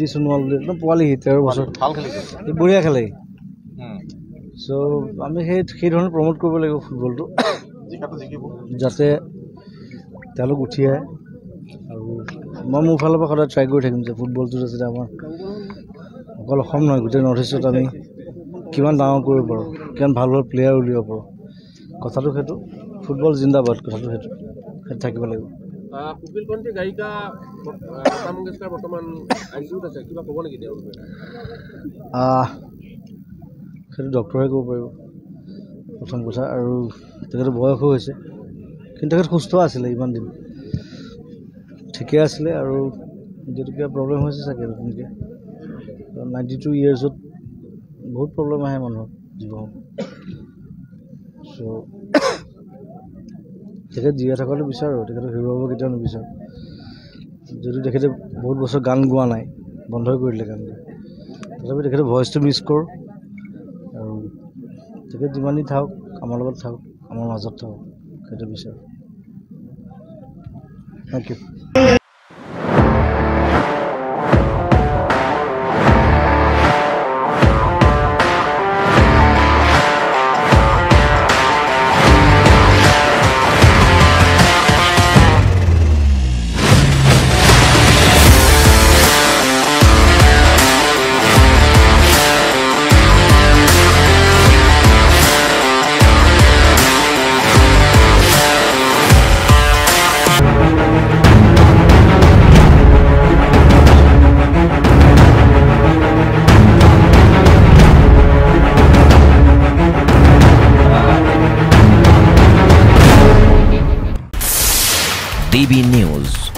সোণোৱাল বুলি একদম পোৱালি 13 বছৰ ভাল খেলিছে বঢ়িয়া খেলে সো আমি সেই ধৰণে প্ৰমোট কৰিব লাগিব ফুটবলটো যাতে তেওঁলোক উঠি আহে আৰু মই মোৰ ফালৰ পৰা সদায় ট্ৰাই কৰি থাকিম যে ফুটবলটো যাতে আমাৰ অকল অসম নহয় গোটেই নৰ্থ ইষ্টত আমি কিমান ডাঙৰ কৰিব পাৰোঁ কিমান ভাল ভাল প্লেয়াৰ উলিয়াব পাৰোঁ কথাটো সেইটো ফুটবল জিন্দাবাদ কথাটো সেইটো থাকিব লাগিব কুকিল কণ্ঠী গায়িকা লতা মংগেশকাৰ বৰ্তমান আইচিউত আছে কিবা ক'ব নেকি তেওঁ সেইটো ডক্টৰে ক'ব পাৰিব প্ৰথম কথা আৰু তেখেতৰ বয়সো হৈছে কিন্তু তেখেত সুস্থ আছিলে ইমান দিন ঠিকে আছিলে আৰু যিটো কিবা প্ৰব্লেম হৈছে চাগে নতুনকৈ 92 ইয়াৰ্ছত বহুত প্ৰব্লেম আহে মানুহৰ জীৱনত চ' তেখেত জীয়াই থকাটো বিচাৰোঁ তেখেতক হেৰুৱাব কেতিয়াও নিবিচাৰোঁ যদি তেখেতে বহুত বছৰ গান গোৱা নাই বন্ধই কৰি দিলে গান গোৱা তথাপি তেখেতৰ ভইচটো মিছ কৰোঁ আৰু তেখেত যিমান দিন থাকক আমাৰ লগত থাকক আমাৰ মাজত থাকক সেইটো বিচাৰোঁ থেংক ইউ DB News.